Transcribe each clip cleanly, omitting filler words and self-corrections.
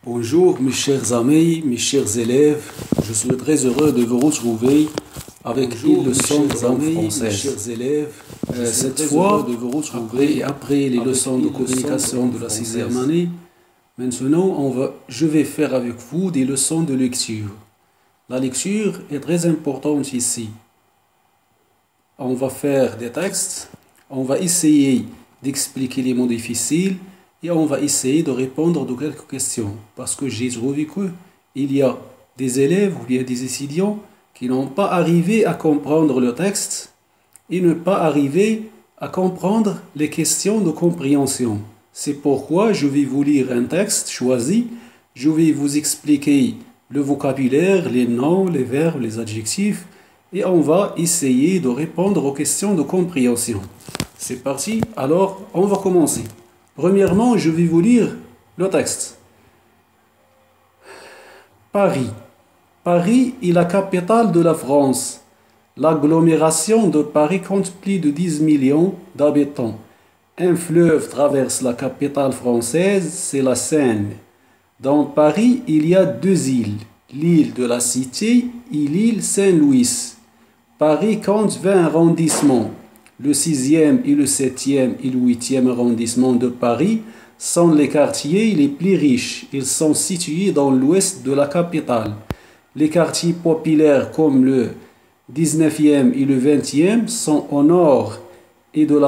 Bonjour mes chers amis, mes chers élèves, je suis très heureux de vous retrouver avec une leçon de langue française. Chers élèves, cette fois, de vous retrouver après les leçons de communication de la 6e année. Maintenant, je vais faire avec vous des leçons de lecture. La lecture est très importante ici. On va faire des textes, on va essayer d'expliquer les mots difficiles et on va essayer de répondre à quelques questions. Parce que j'ai trouvé qu'il y a des élèves ou bien des étudiants qui n'ont pas arrivé à comprendre le texte et ne pas arrivé à comprendre les questions de compréhension. C'est pourquoi je vais vous lire un texte choisi, je vais vous expliquer le vocabulaire, les noms, les verbes, les adjectifs et on va essayer de répondre aux questions de compréhension. C'est parti, alors on va commencer. Premièrement, je vais vous lire le texte. Paris. Paris est la capitale de la France. L'agglomération de Paris compte plus de 10 millions d'habitants. Un fleuve traverse la capitale française, c'est la Seine. Dans Paris, il y a deux îles, l'île de la Cité et l'île Saint-Louis. Paris compte 20 arrondissements. Le 6e et le 7e et le 8e arrondissement de Paris sont les quartiers les plus riches. Ils sont situés dans l'ouest de la capitale. Les quartiers populaires comme le 19e et le 20e sont au nord et de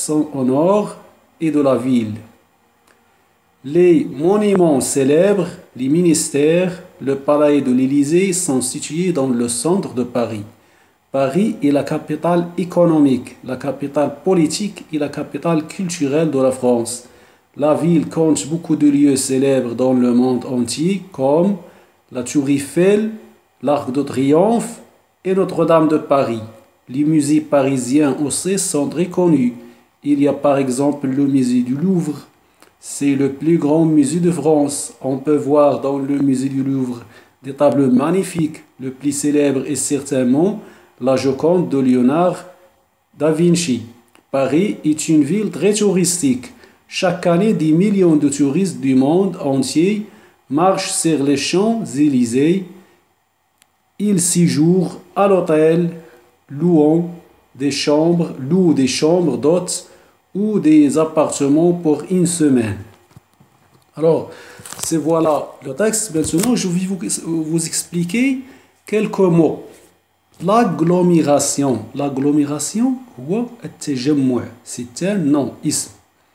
la ville. Les monuments célèbres, les ministères, le palais de l'Élysée sont situés dans le centre de Paris. Paris est la capitale économique, la capitale politique et la capitale culturelle de la France. La ville compte beaucoup de lieux célèbres dans le monde entier comme la Tour Eiffel, l'Arc de Triomphe et Notre-Dame de Paris. Les musées parisiens aussi sont très connus. Il y a par exemple le musée du Louvre. C'est le plus grand musée de France. On peut voir dans le musée du Louvre des tableaux magnifiques. Le plus célèbre est certainement la Joconde de Léonard da Vinci. Paris est une ville très touristique. Chaque année, des millions de touristes du monde entier marchent sur les Champs-Élysées. Ils séjournent à l'hôtel, louent des chambres d'hôtes ou des appartements pour une semaine. Alors, voilà le texte. Maintenant, je vais vous expliquer quelques mots. L'agglomération. L'agglomération, c'est un nom, ism.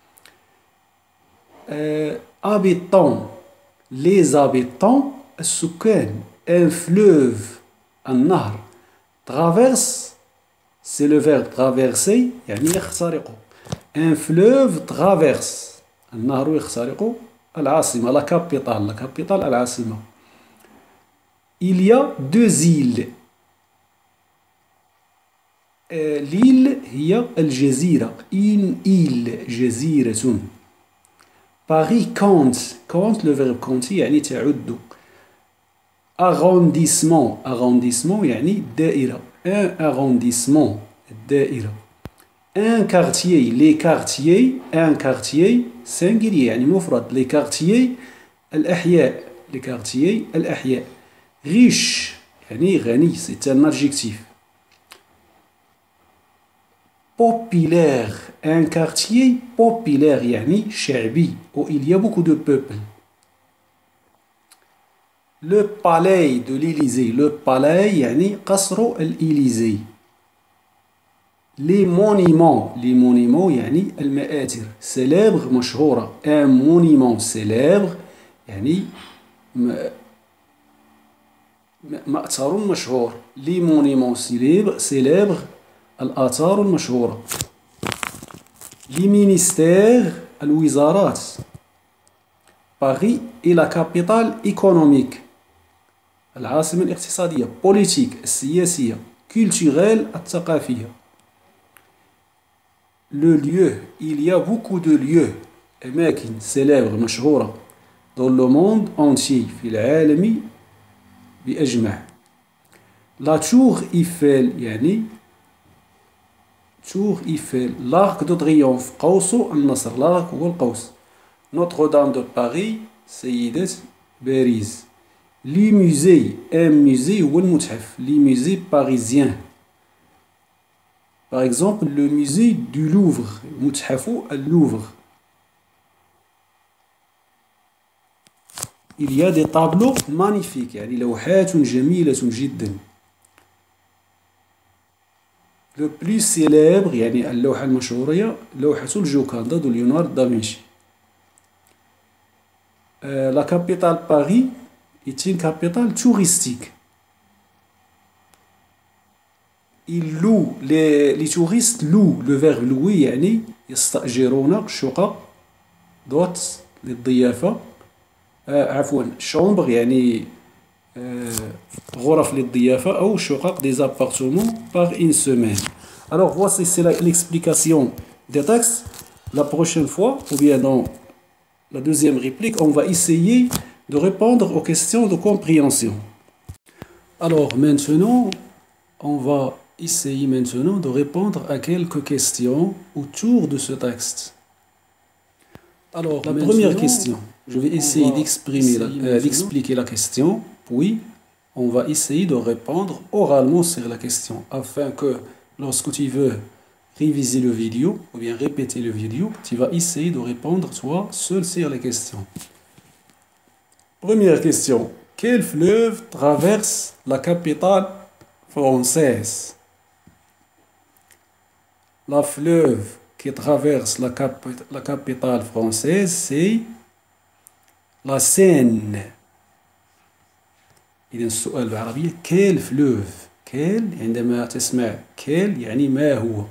Habitants. Les habitants, السكان. Un fleuve, un نهر. Traverse, c'est le verbe traverser, يعني يخترق. Un fleuve traverse. النهر يخترق العاصمة, la capitale, العاصمة. Il y a deux îles. L'île هي الجزيرة. Une île, جزيرة. Paris compte, le verbe compter يعني تعد. Arrondissement يعني دائرة. Un arrondissement, دائرة. Un quartier, les quartiers, un quartier singulier يعني مفرد. Les quartiers الأحياء. Les quartiers الأحياء. Riche يعني غني, c'est un adjectif. Populaire, un quartier populaire يعني شعبي où il y a beaucoup de peuple. Le palais de l'Élysée, le palais يعني قصر الإليزي. Les monuments يعني المآثر célèbre مشهورة. Un monument célèbre يعني مأثر مشهور. Les monuments célèbres الآثار المشهورة. Les ministères, الوزارات. Paris est la capitale économique. العاصمة الاقتصادية. Politique, السياسية. Culturelle, الثقافية. Le lieu, il y a beaucoup de lieux. أماكن célèbres مشهورة dans le monde entier. في العالم بأجمع. La Tour Eiffel يعني Tour Eiffel, l'Arc de Triomphe, قوس النصر, l'arc هو القوس. Notre-Dame de Paris, سيدة باريس. لي musées un musée هو المتحف. لي musées parisiens. Par exemple, le musée du Louvre. متحف اللوفر. Il y a des tableaux magnifiques يعني لوحات جميلة جدا. Le plus célèbre يعني اللوحة المشهورة لوحة الجوكاندا de Léonard da Vinci. La capitale Paris est une capitale touristique. Les touristes louent. Le verbe louer يعني يستأجرون شقق دوت للضيافة. عفوا chambre يعني غرف للضيافة أو شقق des appartements par une semaine. Alors voici c'est l'explication des textes. La prochaine fois ou bien dans la deuxième réplique on va essayer de répondre aux questions de compréhension. Alors maintenant on va essayer maintenant de répondre à quelques questions autour de ce texte. Alors la première question, je vais essayer d'expliquer la question, puis on va essayer de répondre oralement sur la question, afin que lorsque tu veux réviser le vidéo ou bien répéter le vidéo, tu vas essayer de répondre toi seul sur les questions. Première question, quel fleuve traverse la capitale française? La fleuve qui traverse la capitale française, c'est la Seine. إذا السؤال بالعربية quel fleuve؟ quel عندما تسمع quel يعني ما هو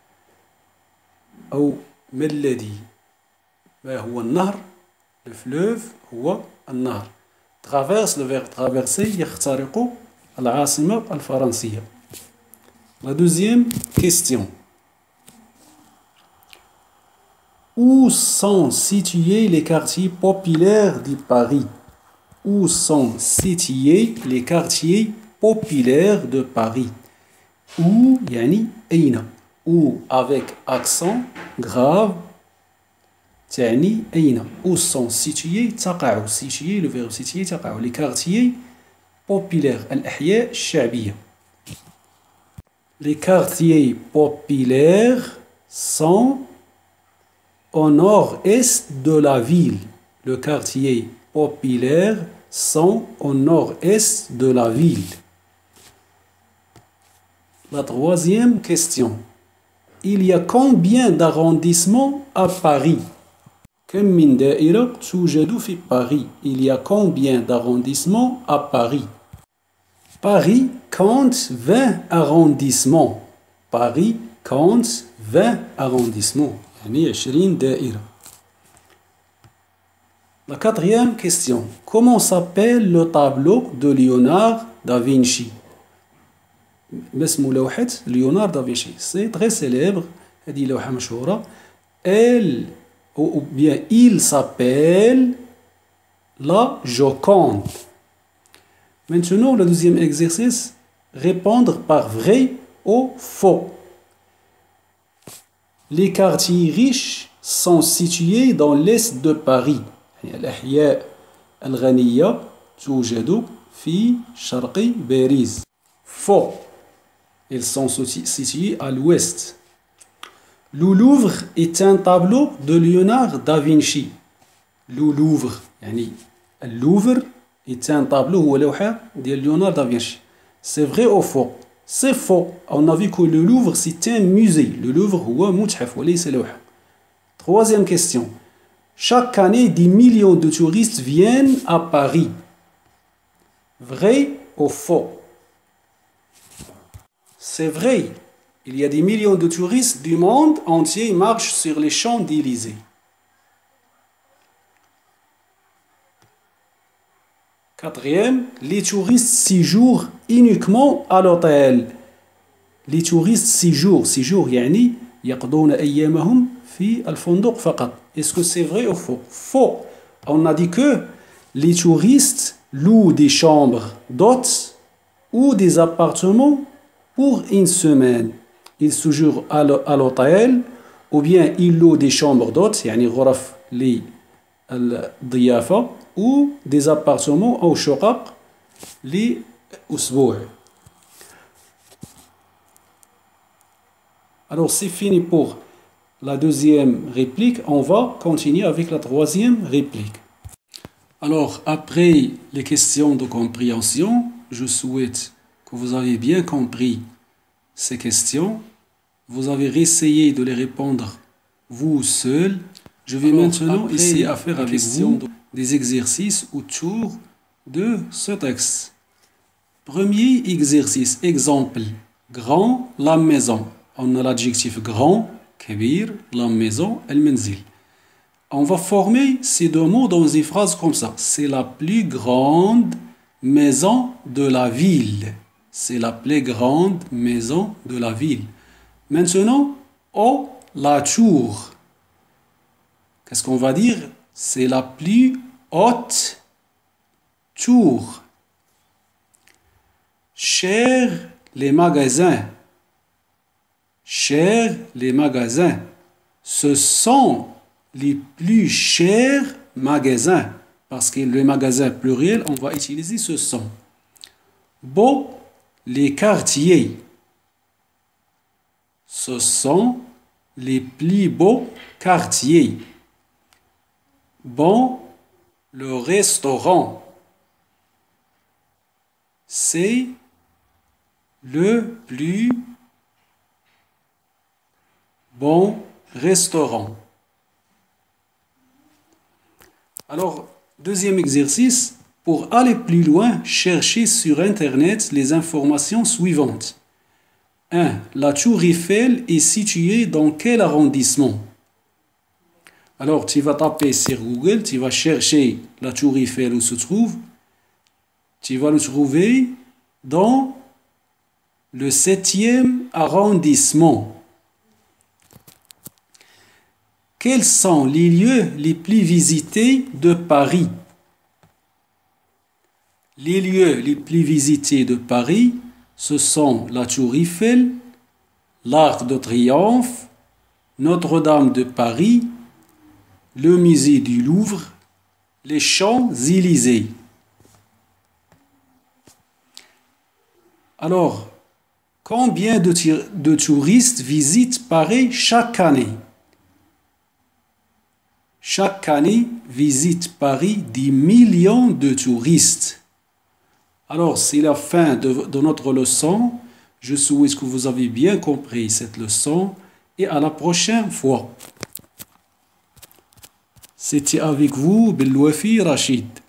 أو ما الذي. ما هو النهر؟ le fleuve هو النهر. traverse le verbe traverser يخترق العاصمة الفرنسية. La deuxième question. Où sont situés les quartiers populaires de Paris? Où sont situés les quartiers populaires de Paris? Où يعني أين. Où avec accent grave تعني أين. Où sont situés تقع. situé le verbe situé تقع. les quartiers populaires الأحياء الشعبية. Les quartiers populaires sont au nord-est de la ville. Le quartier populaire sont au nord-est de la ville. La troisième question. Il y a combien d'arrondissements à Paris? كم من دائرة توجد في Paris? Il y a combien d'arrondissements à Paris? Paris compte 20 arrondissements. Paris compte 20 arrondissements. يعني 20 دائرة. La quatrième question. Comment s'appelle le tableau de Léonard da Vinci? ما اسم لوحة ليوناردو دافنشي؟ C'est très célèbre. هذه لوحة مشهورة. Elle ou bien il s'appelle la Joconde. Maintenant, le deuxième exercice, répondre par vrai ou faux. Les quartiers riches sont situés dans l'est de Paris. الأحياء الغنية توجد في شرق باريس. Faux. Ils sont situés à l'ouest. Le Louvre est un tableau de Léonard da Vinci. Le Louvre يعني اللوفر est un tableau هو لوحة ديال ليوناردو دا فينشي. C'est vrai ou faux? C'est faux. On a vu que le Louvre c'est un musée. Le Louvre هو متحف وليس لوحة. Troisième question. Chaque année, des millions de touristes viennent à Paris. Vrai ou faux? C'est vrai. Il y a des millions de touristes du monde entier qui marchent sur les Champs-Élysées. Quatrième, les touristes séjournent uniquement à l'hôtel. Les touristes séjournent يعني يقضون أيامهم في الفندق فقط. Est-ce que c'est vrai ou faux? Faux. On a dit que les touristes louent des chambres d'hôtes ou des appartements pour une semaine. Ils séjournent à l'hôtel ou bien ils louent des chambres d'hôtes يعني غرف للضيافة ou des appartements أو شقق لأسبوع. Alors c'est fini pour la deuxième réplique. On va continuer avec la troisième réplique. Alors après les questions de compréhension, je souhaite que vous avez bien compris ces questions. Vous avez essayé de les répondre vous seul. Je vais maintenant essayer à faire avec vous des exercices autour de ce texte. Premier exercice, exemple, grand, la maison. On a l'adjectif grand, كبير, la maison, المنزل. On va former ces deux mots dans une phrase comme ça. C'est la plus grande maison de la ville. C'est la plus grande maison de la ville. Maintenant, oh, la tour. Qu'est-ce qu'on va dire? C'est la plus haute tour. Cher les magasins. Cher les magasins. Ce sont les plus chers magasins. Parce que le magasin pluriel, on va utiliser ce sont. Beau, les quartiers. Ce sont les plus beaux quartiers. Bon, le restaurant. C'est le plus bon restaurant. Alors, deuxième exercice, pour aller plus loin, cherchez sur Internet les informations suivantes. 1. La tour Eiffel est située dans quel arrondissement? Alors, tu vas taper sur Google, tu vas chercher la tour Eiffel où se trouve. Tu vas le trouver dans le 7e arrondissement. Quels sont les lieux les plus visités de Paris? Les lieux les plus visités de Paris, ce sont la Tour Eiffel, l'Arc de Triomphe, Notre-Dame de Paris, le musée du Louvre, les Champs-Élysées. Alors, combien de touristes visitent Paris chaque année? Chaque année, visite Paris des millions de touristes. Alors, c'est la fin de notre leçon. Je souhaite que vous avez bien compris cette leçon et à la prochaine fois. C'était avec vous, Belwafi Rachid.